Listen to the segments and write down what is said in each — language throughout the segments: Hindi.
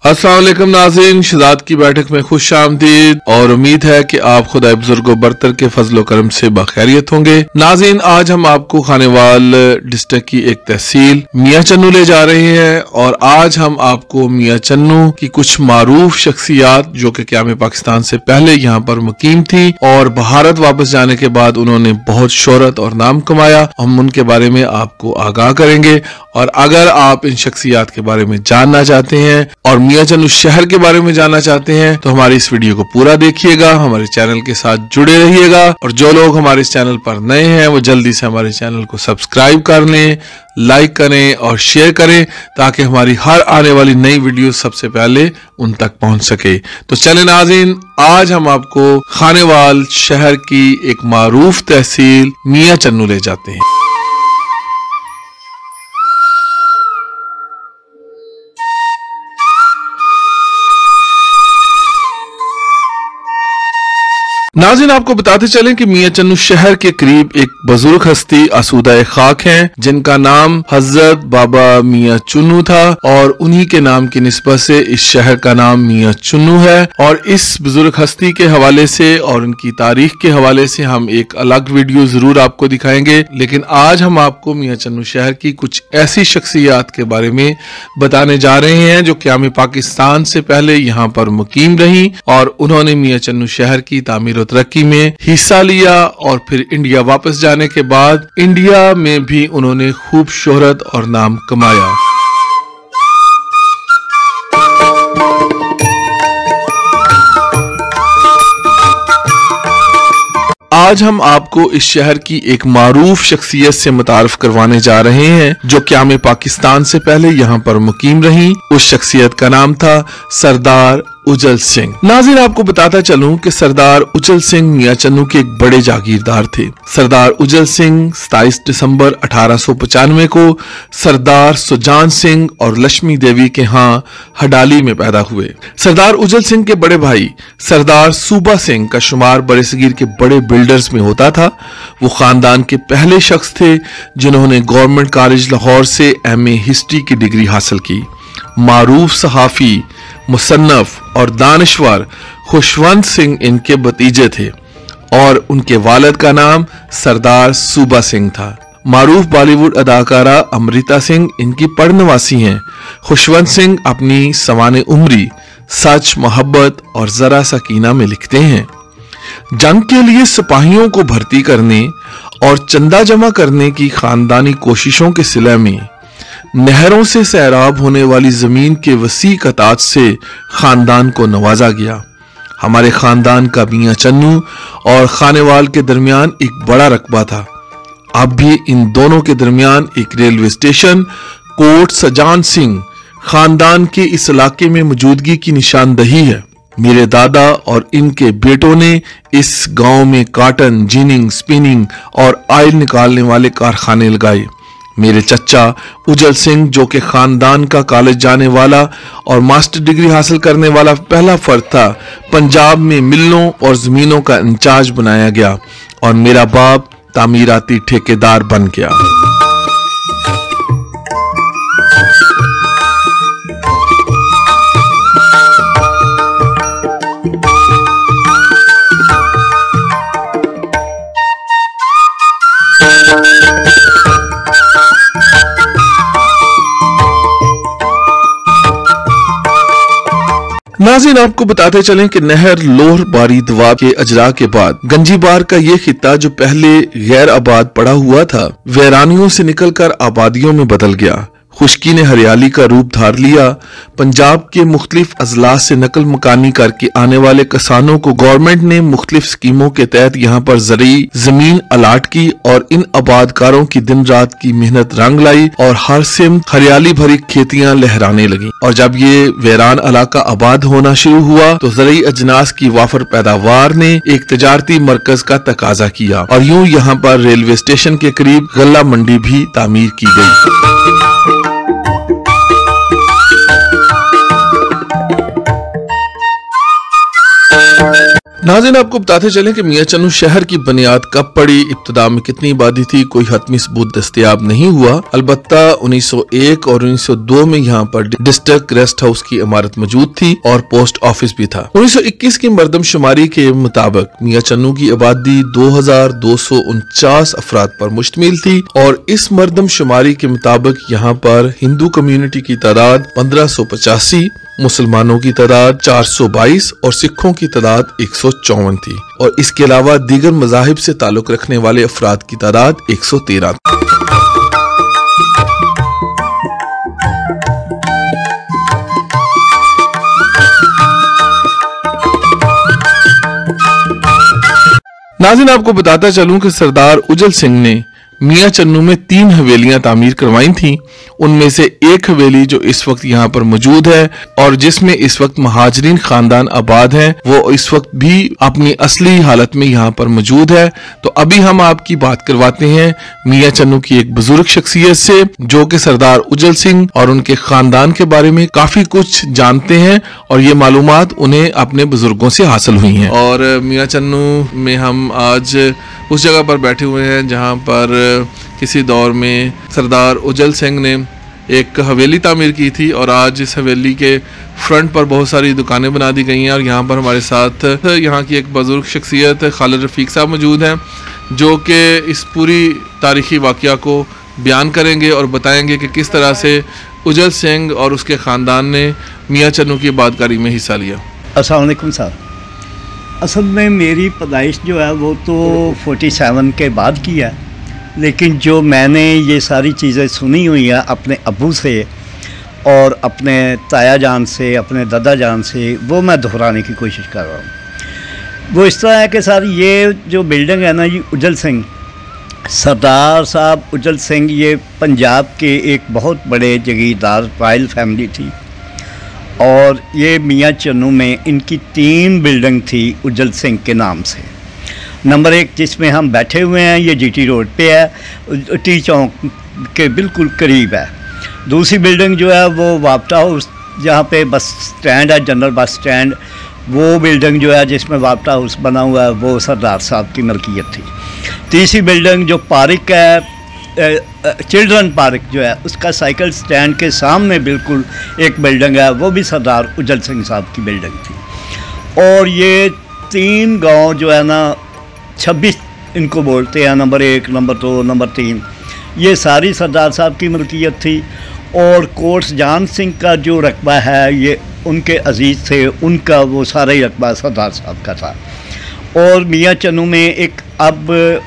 अस्सलाम वालेकुम नाज़रीन, शहजाद की बैठक में खुश आमदीद और उम्मीद है कि आप खुदा बुजुर्ग बरतर के फजल करम से बखैरियत होंगे। नाज़रीन, आज हम आपको खानेवाल डिस्ट्रिक्ट की एक तहसील मियां चन्नू ले जा रहे हैं और आज हम आपको मियां चन्नू की कुछ मारूफ शख्सियात जो कि क़याम पाकिस्तान से पहले यहाँ पर मुकीम थी और भारत वापस जाने के बाद उन्होंने बहुत शोहरत और नाम कमाया, हम उनके बारे में आपको आगाह करेंगे। और अगर आप इन शख्सियात के बारे में जानना चाहते हैं और मियां चन्नू शहर के बारे में जानना चाहते हैं तो हमारी इस वीडियो को पूरा देखिएगा, हमारे चैनल के साथ जुड़े रहिएगा। और जो लोग हमारे इस चैनल पर नए हैं वो जल्दी से हमारे चैनल को सब्सक्राइब कर लें, लाइक करें और शेयर करें ताकि हमारी हर आने वाली नई वीडियो सबसे पहले उन तक पहुंच सके। तो चलें नाज़रीन, आज हम आपको खानेवाल शहर की एक मारूफ तहसील मियां चन्नू ले जाते हैं। नाज़रीन, आपको बताते चलें कि मियां चन्नू शहर के करीब एक बुजुर्ग हस्ती आसूदा खाक हैं जिनका नाम हजरत बाबा मियां चन्नू था और उन्हीं के नाम की निस्बत से इस शहर का नाम मियां चन्नू है। और इस बुजुर्ग हस्ती के हवाले से और उनकी तारीख के हवाले से हम एक अलग वीडियो जरूर आपको दिखाएंगे, लेकिन आज हम आपको मियां चन्नू शहर की कुछ ऐसी शख्सियात के बारे में बताने जा रहे हैं जो क़याम पाकिस्तान से पहले यहाँ पर मुकीम रही और उन्होंने मियां चन्नू शहर की तामीर तरक्की में हिस्सा लिया और फिर इंडिया वापस जाने के बाद इंडिया में भी उन्होंने खूब शोहरत और नाम कमाया। आज हम आपको इस शहर की एक मारूफ शख्सियत से मुतारफ करवाने जा रहे हैं जो क़याम पाकिस्तान से पहले यहाँ पर मुकीम रही। उस शख्सियत का नाम था सरदार उजल सिंह। नाज़रीन, आपको बताता चलूं कि सरदार उजल सिंह मियां चन्नू के एक बड़े जागीरदार थे। सरदार उजल सिंह 27 दिसंबर 1895 को सरदार सुजान सिंह और लक्ष्मी देवी के यहाँ हडाली में पैदा हुए। सरदार उजल सिंह के बड़े भाई सरदार सूबा सिंह का शुमार बरसगीर के बड़े बिल्डर्स में होता था। वो खानदान के पहले शख्स थे जिन्होंने गवर्नमेंट कॉलेज लाहौर से MA हिस्ट्री की डिग्री हासिल की। मारूफ सहाफी, मुसन्नफ और दानिश्वर खुशवंत सिंह इनके भतीजे थे और उनके वालिद का नाम सरदार सूबा सिंह था। मारूफ बॉलीवुड अदाकारा अमृता सिंह इनकी पड़नवासी हैं। खुशवंत सिंह अपनी सवाने उम्री सच, मोहब्बत और जरा सकीना में लिखते हैं, जंग के लिए सिपाहियों को भर्ती करने और चंदा जमा करने की खानदानी कोशिशों के सिले में नहरों से सैराब होने वाली जमीन के वसी कताज से खानदान को नवाजा गया। हमारे खानदान का मियां चन्नू और खानेवाल के दरमियान एक बड़ा रकबा था। अब भी इन दोनों के दरमियान एक रेलवे स्टेशन कोट सजान सिंह खानदान के इस इलाके में मौजूदगी की निशानदही है। मेरे दादा और इनके बेटों ने इस गांव में कॉटन, जिनिंग, स्पिनिंग और आयल निकालने वाले कारखाने लगाए। मेरे चचा उजल सिंह जो कि खानदान का कॉलेज जाने वाला और मास्टर डिग्री हासिल करने वाला पहला फर्द था, पंजाब में मिलों और जमीनों का इंचार्ज बनाया गया और मेरा बाप तामीराती ठेकेदार बन गया। नाज़रीन, आपको बताते चलें कि नहर लोहर बारी दवा के अजरा के बाद गंजीबार का ये खित्ता जो पहले गैर आबाद पड़ा हुआ था वीरानियों से निकलकर आबादियों में बदल गया। खुश्की ने हरियाली का रूप धार लिया। पंजाब के मुख्तलिफ अजला से नकल मकानी करके आने वाले किसानों को गवर्नमेंट ने मुख्तलिफ स्कीमों के तहत यहाँ पर ज़रूरी जमीन अलाट की और इन आबादकारों की दिन रात की मेहनत रंग लाई और हर सिम हरियाली भरी खेतियां लहराने लगी। और जब ये वीरान इलाका आबाद होना शुरू हुआ तो ज़रूरी अजनास की वाफर पैदावार ने एक तजारती मरकज का तकाजा किया और यूं यहाँ पर रेलवे स्टेशन के करीब गल्ला मंडी भी तामीर की गई। नाज़रीन, आपको बताते चलें कि मियां चन्नू शहर की बुनियाद कब पड़ी, इब्तिदा में कितनी आबादी थी, कोई हतमी सबूत दस्तयाब नहीं हुआ। अलबत्ता 1901 और 1902 में यहाँ पर डिस्ट्रिक्ट रेस्ट हाउस की इमारत मौजूद थी और पोस्ट ऑफिस भी था। 1921 की मरदमशुमारी के मुताबिक मियां चन्नू की आबादी 2249 अफराद पर मुश्तमिल थी और इस मरदमशुमारी के मुताबिक यहाँ पर हिंदू कम्युनिटी की तादाद 1585, मुसलमानों की तादाद 422 और सिखों की तादाद 154 थी और इसके अलावा दीगर मज़ाहिब से ताल्लुक रखने वाले अफराद की तादाद 113 थी। नाज़रीन, आपको बताता चलूं कि सरदार उजल सिंह ने मियां चन्नू में 3 हवेलियां तामीर करवाई थीं। उनमें से एक हवेली जो इस वक्त यहाँ पर मौजूद है और जिसमें इस वक्त महाजरीन खानदान आबाद हैं, वो इस वक्त भी अपनी असली हालत में यहाँ पर मौजूद है। तो अभी हम आपकी बात करवाते हैं मियां चन्नू की एक बुजुर्ग शख्सियत से, जो कि सरदार उजल सिंह और उनके खानदान के बारे में काफी कुछ जानते हैं और ये मालूमात उन्हें अपने बुजुर्गों से हासिल हुई हैं। और मियां चन्नू में हम आज उस जगह पर बैठे हुए हैं जहाँ पर किसी दौर में सरदार उजल सिंह ने एक हवेली तामीर की थी और आज इस हवेली के फ्रंट पर बहुत सारी दुकानें बना दी गई हैं। और यहाँ पर हमारे साथ यहाँ की एक बुजुर्ग शख्सियत खालिद रफ़ीक साहब मौजूद हैं, जो कि इस पूरी तारीख़ी वाक़या को बयान करेंगे और बताएंगे कि किस तरह से उजल सिंह और उसके ख़ानदान ने मियां चन्नू की आबादकारी में हिस्सा लिया। अस्सलाम वालेकुम साहब। असल में मेरी पैदाइश जो है वो तो 47 के बाद की है, लेकिन जो मैंने ये सारी चीज़ें सुनी हुई हैं अपने अब्बू से और अपने ताया जान से, अपने दादा जान से, वो मैं दोहराने की कोशिश कर रहा हूँ। वो इस तरह है कि सर, ये जो बिल्डिंग है ना, ये उजल सिंह, सरदार साहब उजल सिंह, ये पंजाब के एक बहुत बड़े जगीरदार रॉयल फैमिली थी और ये मियां चन्नू में इनकी 3 बिल्डिंग थी उजल सिंह के नाम से। नंबर 1 जिसमें हम बैठे हुए हैं, ये जीटी रोड पे है, टी चौक के बिल्कुल करीब है। दूसरी बिल्डिंग जो है वो वापटा हाउस, जहाँ पे बस स्टैंड है, जनरल बस स्टैंड, वो बिल्डिंग जो है जिसमें वापटा हाउस बना हुआ है, वो सरदार साहब की मलकियत थी। तीसरी बिल्डिंग जो पार्क है, चिल्ड्रन पार्क जो है, उसका साइकिल स्टैंड के सामने बिल्कुल एक बिल्डिंग है, वो भी सरदार उजल सिंह साहब की बिल्डिंग थी। और ये 3 गांव जो है ना, 26 इनको बोलते हैं, नंबर 1, नंबर 2, नंबर 3, ये सारी सरदार साहब की मलकियत थी। और कोर्स जान सिंह का जो रकबा है, ये उनके अजीज़ थे, उनका वो सारा ही रकबा सरदार साहब का था। और मियां चन्नू में एक अब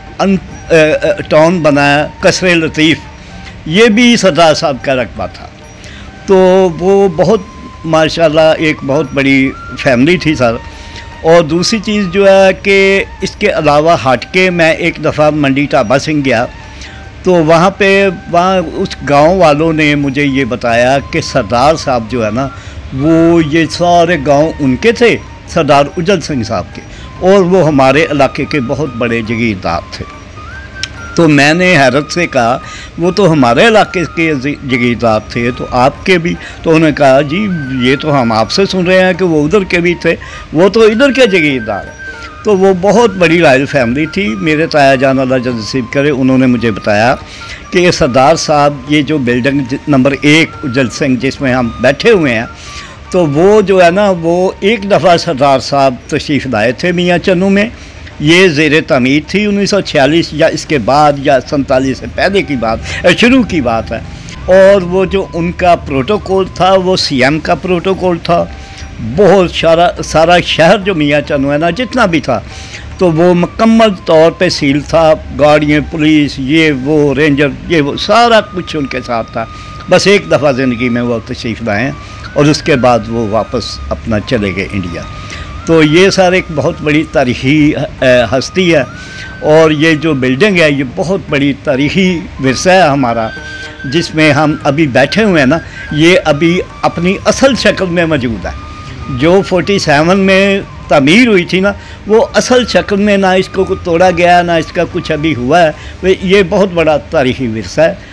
टाउन बनाया कसरे लतीफ़, ये भी सरदार साहब का रकबा था। तो वो बहुत माशाल्लाह एक बहुत बड़ी फैमिली थी सर। और दूसरी चीज़ जो है कि इसके अलावा हट के मैं एक दफ़ा मंडी ढाबा सिंह गया, तो वहाँ उस गांव वालों ने मुझे ये बताया कि सरदार साहब जो है ना, वो ये सारे गांव उनके थे, सरदार उजल सिंह साहब के, और वो हमारे इलाके के बहुत बड़े जगीरदार थे। तो मैंने हैरत से कहा, वो तो हमारे इलाके के जगीरदार थे, तो आपके भी? तो उन्होंने कहा, जी ये तो हम आपसे सुन रहे हैं कि वो उधर के भी थे, वो तो इधर के जगीरदार हैं। तो वो बहुत बड़ी रॉयल फैमिली थी। मेरे ताया जान अल्लाह जज़ा नसीब करे, उन्होंने मुझे बताया कि ये सरदार साहब, ये जो बिल्डिंग नंबर 1 उजल सिंह जिसमें हम बैठे हुए हैं, तो वो जो है ना, वो एक दफ़ा सरदार साहब तशरीफ़ लाए थे मियां चन्नू में। ये ज़ेर तमीर थी 1946 या इसके बाद या 47 से पहले की बात, शुरू की बात है। और वो जो उनका प्रोटोकॉल था, वो सीएम का प्रोटोकॉल था। बहुत सारा शहर जो मियां चन्नू है ना, जितना भी था, तो वो मुकम्मल तौर पे सील था। गाड़ियाँ, पुलिस, ये वो रेंजर, ये वो सारा कुछ उनके साथ था। बस एक दफ़ा ज़िंदगी में वो तशरीफ़ लाए और उसके बाद वो वापस अपना चले गए इंडिया। तो ये सर एक बहुत बड़ी तारीख़ी हस्ती है। और ये जो बिल्डिंग है, ये बहुत बड़ी तारीख़ी विरसा है हमारा, जिसमें हम अभी बैठे हुए हैं ना, ये अभी अपनी असल शक्ल में मौजूद है। जो 47 में तमीर हुई थी ना, वो असल शक्ल में ना इसको तोड़ा गया, ना इसका कुछ अभी हुआ है। ये बहुत बड़ा तारीख़ी विरसा है।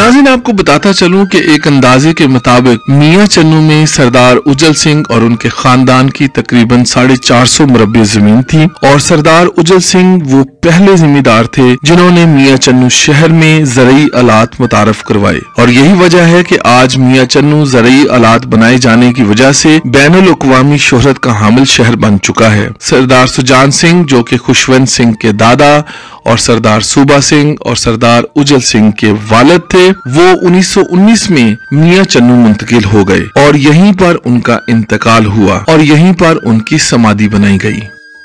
नाज़रीन, आपको बताता चलूं कि एक अंदाजे के मुताबिक मियां चन्नू में सरदार उजल सिंह और उनके खानदान की तकरीबन 450 मुरब्बे जमीन थी और सरदार उजल सिंह वो पहले जिम्मेदार थे जिन्होंने मियां चन्नू शहर में ज़रूरी आलात मुतारफ करवाए और यही वजह है कि आज मियां चन्नू ज़रूरी आलात बनाए जाने की वजह से बैनुल अक़वामी शोहरत का हामिल शहर बन चुका है। सरदार सुजान सिंह जो कि खुशवंत सिंह के दादा और सरदार सूबा सिंह और सरदार उजल सिंह के वालिद थे, वो 1919 में मियां चन्नू मुंतकिल हो गए और यहीं पर उनका इंतकाल हुआ और यहीं पर उनकी समाधि बनाई गई।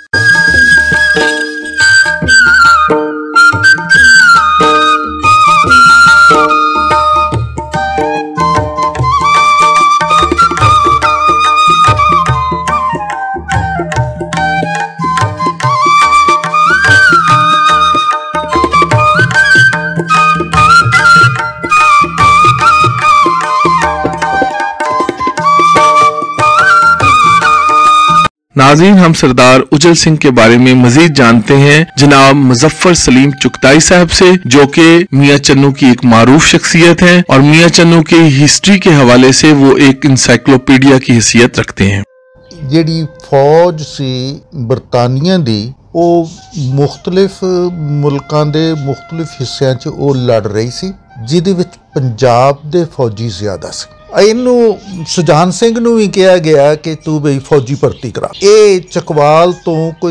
नाज़रीन, हम सरदार उजल सिंह के बारे में मजीद जानते हैं जनाब मुजफ्फर सलीम चुगताई साहब से, जो कि मियां चन्नू की एक मारूफ शख्सियत हैं और मियां चन्नू की हिस्ट्री के हवाले से वो एक इंसाइक्लोपीडिया की हैसियत रखते हैं। ਜਿਹੜੀ फौज सी बरतानिया दी ਉਹ ਮੁxਤਲਿਫ ਮੁਲਕਾਂ ਦੇ ਮੁxਤਲਿਫ ਹਿੱਸਿਆਂ 'ਚ ਉਹ ਲੜ ਰਹੀ ਸੀ, ਜਿਹਦੇ ਵਿੱਚ ਪੰਜਾਬ ਦੇ ਫੌਜੀ ਜ਼ਿਆਦਾ ਸੀ। ਇਹਨੂੰ ਸੁਜਾਨ ਸਿੰਘ ਨੂੰ ਵੀ ਕਿਹਾ ਗਿਆ ਕਿ ਤੂੰ ਬਈ ਫੌਜੀ ਭਰਤੀ ਕਰਾ। ਇਹ ਚਕਵਾਲ ਤੋਂ ਕੋਈ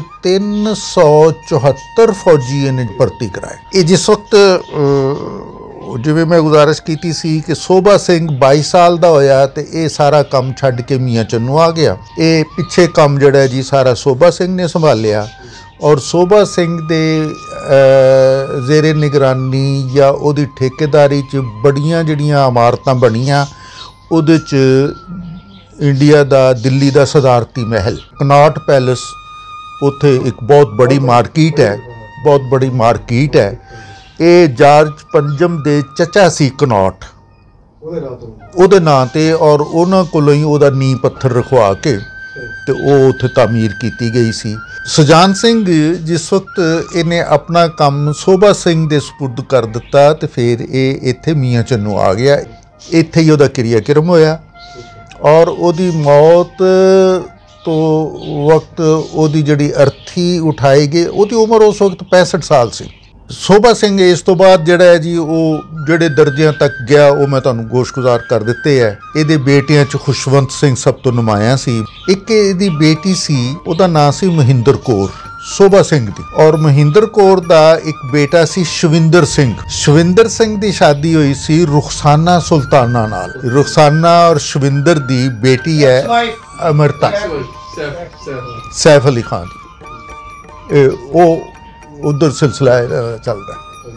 374 ਫੌਜੀ ਇਹਨੇ ਭਰਤੀ ਕਰਾਏ। ਇਹ ਜਿਸ ਵਕਤ ਜਿਵੇਂ ਮੈਂ ਗੁਜ਼ਾਰਿਸ਼ ਕੀਤੀ ਸੀ ਕਿ ਸੋਭਾ ਸਿੰਘ 22 ਸਾਲ ਦਾ ਹੋਇਆ ਤੇ ਇਹ ਸਾਰਾ ਕੰਮ ਛੱਡ ਕੇ ਮੀਆਂ ਚੰਨੂ ਆ ਗਿਆ। ਇਹ ਪਿੱਛੇ ਕੰਮ ਜਿਹੜਾ ਜੀ ਸਾਰਾ ਸੋਭਾ ਸਿੰਘ ਨੇ ਸੰਭਾਲਿਆ ਔਰ ਸੋਭਾ ਸਿੰਘ ਦੇ ਜ਼ੇਰੇ ਨਿਗਰਾਨੀ ਜਾਂ ਉਹਦੀ ਠੇਕੇਦਾਰੀ 'ਚ ਬੜੀਆਂ ਜਿਹੜੀਆਂ ਇਮਾਰਤਾਂ ਬਣੀਆਂ, ਉਹਦੇ 'ਚ ਇੰਡੀਆ ਦਾ ਦਿੱਲੀ ਦਾ ਸਦਾਰਤੀ ਮਹਿਲ ਕਨੌਟ ਪੈਲੇਸ, ਉੱਥੇ ਇੱਕ ਬਹੁਤ ਬੜੀ ਮਾਰਕੀਟ ਹੈ, ਬਹੁਤ ਬੜੀ ਮਾਰਕੀਟ ਹੈ। ਇਹ ਜਾਰਜ ਪੰਜਮ ਦੇ ਚਚਾ ਸੀ ਕਨੌਟ, ਉਹਦੇ ਨਾਂ ਤੇ ਔਰ ਉਹਨਾਂ ਕੋਲੋਂ ਹੀ ਉਹਦਾ ਨੀਂਹ ਪੱਥਰ ਰਖਵਾ ਕੇ ਤੇ ਉਹ ਉੱਥੇ ਤਾਮੀਰ ਕੀਤੀ ਗਈ ਸੀ। ਸੁਜਾਨ ਸਿੰਘ ਜਿਸ ਵਕਤ ਇਹਨੇ ਆਪਣਾ ਕੰਮ ਸੋਭਾ ਸਿੰਘ ਦੇ ਸਪੁਰਦ ਕਰ ਦਿੱਤਾ ਤੇ ਫਿਰ ਇਹ ਇੱਥੇ ਮੀਆਂ ਚੰਨੂ ਆ ਗਿਆ। ਇੱਥੇ ਹੀ ਉਹਦਾ ਕਿਰਿਆਕਰਮ ਹੋਇਆ ਔਰ ਉਹਦੀ ਮੌਤ ਤੋਂ ਵਕਤ ਉਹਦੀ ਜਿਹੜੀ ਅਰਥੀ ਉਠਾਈ ਗਈ, ਉਹਦੀ ਉਮਰ ਉਸ ਵਕਤ 65 ਸਾਲ ਸੀ। ਸੋਭਾ ਸਿੰਘ ਇਸ ਤੋਂ ਬਾਅਦ ਜਿਹੜਾ ਹੈ ਜੀ ਉਹ ਜਿਹੜੇ ਦਰਜਿਆਂ ਤੱਕ ਗਿਆ ਉਹ ਮੈਂ ਤੁਹਾਨੂੰ ਗੋਸ਼ਗੁਜ਼ਾਰ ਕਰ ਦਿੱਤੇ ਹੈ। ਇਹਦੇ ਬੇਟਿਆਂ 'ਚ ਖੁਸ਼ਵੰਤ ਸਿੰਘ ਸਭ ਤੋਂ ਨੁਮਾਇਆ ਸੀ। ਇੱਕ ਇਹਦੀ ਬੇਟੀ ਸੀ, ਉਹਦਾ ਨਾਂ ਸੀ ਮਹਿੰਦਰ ਕੌਰ, ਸੋਭਾ ਸਿੰਘ ਦੀ, ਔਰ ਮਹਿੰਦਰ ਕੌਰ ਦਾ ਇੱਕ ਬੇਟਾ ਸੀ ਸ਼ਵਿੰਦਰ ਸਿੰਘ। ਸ਼ਵਿੰਦਰ ਸਿੰਘ ਦੀ ਸ਼ਾਦੀ ਹੋਈ ਸੀ ਰੁਖਸਾਨਾ ਸੁਲਤਾਨਾ ਨਾਲ। ਰੁਖਸਾਨਾ ਔਰ ਸ਼ਵਿੰਦਰ ਦੀ ਬੇਟੀ ਹੈ ਅਮਰਤਾ, ਸੈਫ ਅਲੀ ਖਾਨ ਦੀ। ਉਹ उधर सिलसिला चलता।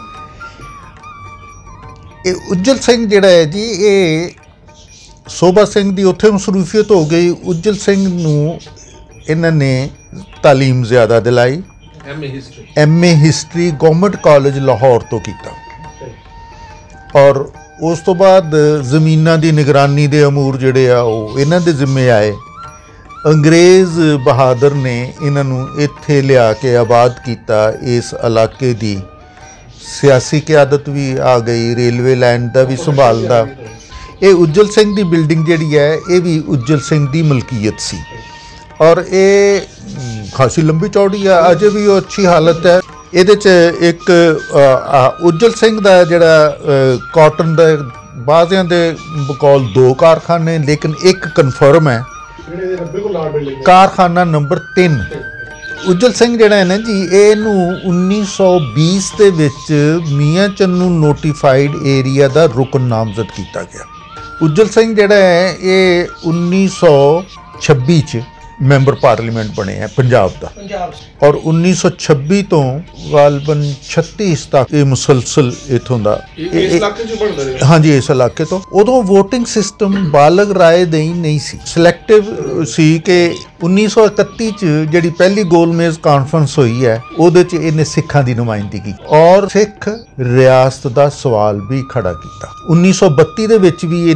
ये उज्जल सिंह जिहड़ा है जी, ये शोभा सिंह की उत्थे मसरूफियत हो गई। उज्जल सिंह नूं इन्हां ने तालीम ज़्यादा दिलाई। MA history government college Lahore तो कीता और उस तो बाद ज़मीनां दी निगरानी दे अमूर जिहड़े आ ओह इन्हां दे जिम्मे आए। अंग्रेज़ बहादुर ने इन्हों इत्थे लिया के आबाद किया। इस इलाके की सियासी क़यादत भी आ गई, रेलवे लाइन का भी संभालदा। ये उज्जल सिंह की बिल्डिंग जिहड़ी है ये भी उज्जल सिंह की मलकीयत सी और ये खासी लंबी चौड़ी है, अजे भी वो अच्छी हालत है। ये एक उज्जल सिंह का जिहड़ा कॉटन का बाज़ियां दे बकौल 2 कारखाने, लेकिन एक कन्फर्म है कारखाना नंबर 3। उज्जल सिंह जिहड़ा है ना जी, ਇਹਨੂੰ 1920 ਦੇ ਵਿੱਚ ਮੀਆਂ ਚੰਨੂ ਨੋਟੀਫਾਈਡ ਏਰੀਆ ਦਾ ਰੁਕਨ ਨਾਮਜ਼ਦ ਕੀਤਾ ਗਿਆ। ਉਜਲ ਸਿੰਘ ਜਿਹੜਾ ਹੈ ਇਹ 1926 ਚ ਮੈਂਬਰ ਪਾਰਲੀਮੈਂਟ ਬਣੇ ਹੈ ਪੰਜਾਬ ਦਾ ਔਰ 1926 ਤੋਂ ਗਾਲਬਨ 36 ਤੱਕ ਇਹ ਮੁਸਲਸਲ ਇਥੋਂ ਦਾ ਇਸ ਇਲਾਕੇ ਚ ਬਣਦਾ ਰਿਹਾ। ਹਾਂਜੀ, ਇਸ ਇਲਾਕੇ ਤੋਂ ਉਦੋਂ VOTING ਸਿਸਟਮ ਬਾਲਗ ਰਾਏ ਦੇਈ ਨਹੀਂ ਸੀ, ਸਿਲੈਕਟਿਵ ਸੀ ਕਿ 1931 ਚ ਜਿਹੜੀ ਪਹਿਲੀ ਗੋਲਮੇਜ਼ ਕਾਨਫਰੰਸ ਹੋਈ ਹੈ ਉਹਦੇ ਚ ਇਹਨੇ ਸਿੱਖਾਂ ਦੀ ਨੁਮਾਇੰਦਗੀ ਕੀਤੀ ਔਰ ਸਿੱਖ ਰਿਆਸਤ ਦਾ ਸਵਾਲ ਵੀ ਖੜਾ ਕੀਤਾ। 1932 ਦੇ ਵਿੱਚ ਵੀ ਇਹਨੇ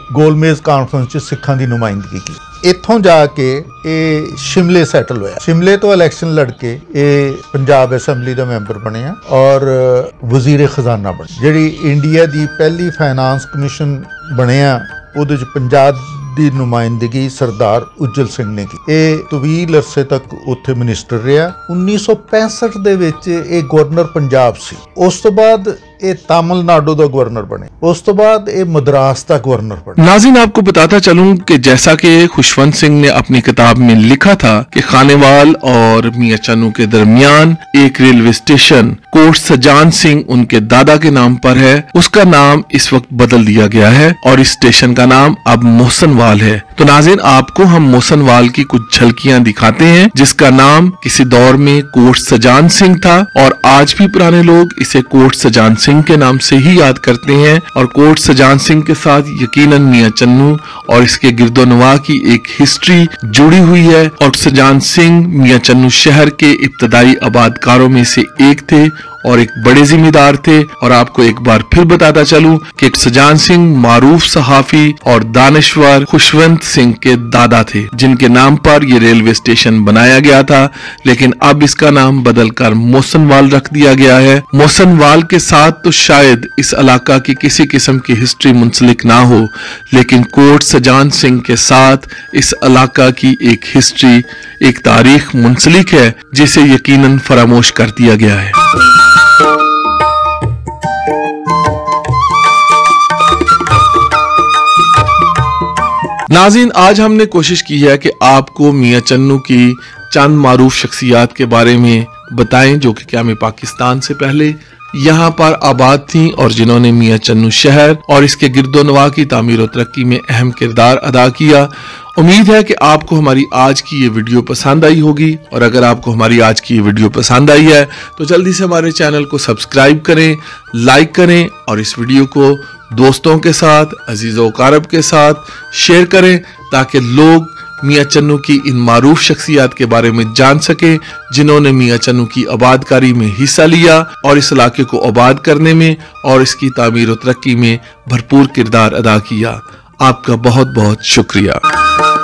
ਗੋਲਮੇਜ਼ ਕਾਨਫਰੰਸ 'ਚ ਸਿੱਖਾਂ ਦੀ ਨੁਮਾਇੰਦਗੀ ਕੀਤੀ। ਇੱਥੋਂ ਜਾ ਕੇ ਇਹ ਸ਼ਿਮਲੇ ਸੈਟਲ ਹੋਇਆ। ਸ਼ਿਮਲੇ ਤੋਂ ਇਲੈਕਸ਼ਨ ਲੜ ਕੇ ਇਹ ਪੰਜਾਬ ਅਸੈਂਬਲੀ ਦਾ ਮੈਂਬਰ ਬਣਿਆ ਔਰ ਵਜ਼ੀਰ ਖਜ਼ਾਨਾ ਬਣੇ। ਜਿਹੜੀ ਇੰਡੀਆ ਦੀ ਪਹਿਲੀ ਫਾਈਨਾਂਸ ਕਮਿਸ਼ਨ ਬਣਿਆ ਉਹਦੇ 'ਚ ਪੰਜਾਬ ਦੀ ਨੁਮਾਇੰਦਗੀ ਸਰਦਾਰ ਉਜਲ ਸਿੰਘ ਨੇ ਕੀਤੀ। ਇਹ ਤਵੀਲ ਅਰਸੇ ਤੱਕ ਉੱਥੇ ਮਿਨਿਸਟਰ ਰਿਹਾ। 1965 ਦੇ ਵਿੱਚ ਇਹ ਗਵਰਨਰ ਪੰਜਾਬ ਸੀ। ਉਸ ਤੋਂ ਬਾਅਦ ये तमिलनाडु का गवर्नर बने, उस तो बाद ये मद्रास का गवर्नर बने। नाज़रीन, आपको बताता चलूं कि जैसा कि खुशवंत सिंह ने अपनी किताब में लिखा था कि खानेवाल और मियां चन्नू के दरमियान एक रेलवे स्टेशन कोट सजान सिंह उनके दादा के नाम पर है, उसका नाम इस वक्त बदल दिया गया है और इस स्टेशन का नाम अब मोहसनवाल है। तो नाज़रीन, आपको हम मोहसनवाल की कुछ झलकियां दिखाते हैं जिसका नाम किसी दौर में कोट सजान सिंह था और आज भी पुराने लोग इसे कोट सजान सिंह के नाम से ही याद करते हैं। और कोट सजान सिंह के साथ यकीनन मियां चन्नू और इसके गिरदोनवा की एक हिस्ट्री जुड़ी हुई है। और सजान सिंह मियां चन्नू शहर के इब्तदाई आबादकारों में से एक थे और एक बड़े जिम्मेदार थे। और आपको एक बार फिर बताता चलूं कि सजान सिंह मारूफ सहाफी और दानिश्वर खुशवंत सिंह के दादा थे जिनके नाम पर ये रेलवे स्टेशन बनाया गया था, लेकिन अब इसका नाम बदलकर मोहसनवाल रख दिया गया है। मोहसनवाल के साथ तो शायद इस इलाका की किसी किस्म की हिस्ट्री मुंसलिक ना हो, लेकिन कोट सजान सिंह के साथ इस इलाका की एक हिस्ट्री, एक तारीख मुंसलिक है जिसे यकीनन फरामोश कर दिया गया है। नाज़रीन, आज हमने कोशिश की है कि आपको मियां चन्नू की चंद मारूफ शख्सियात के बारे में बताएं जो कि क़याम पाकिस्तान से पहले यहाँ पर आबाद थीं और जिन्होंने मियां चन्नू शहर और इसके गिरदोनवा की तामीर और तरक्की में अहम किरदार अदा किया। उम्मीद है कि आपको हमारी आज की ये वीडियो पसंद आई होगी और अगर आपको हमारी आज की ये वीडियो पसंद आई है तो जल्दी से हमारे चैनल को सब्सक्राइब करें, लाइक करें और इस वीडियो को दोस्तों के साथ, अजीज़ों कारब के साथ शेयर करें ताकि लोग मियां चन्नू की इन मारूफ शख्सियात के बारे में जान सके जिन्होंने मियां चन्नू की आबादकारी में हिस्सा लिया और इस इलाके को आबाद करने में और इसकी तामीर और तरक्की में भरपूर किरदार अदा किया। आपका बहुत बहुत शुक्रिया।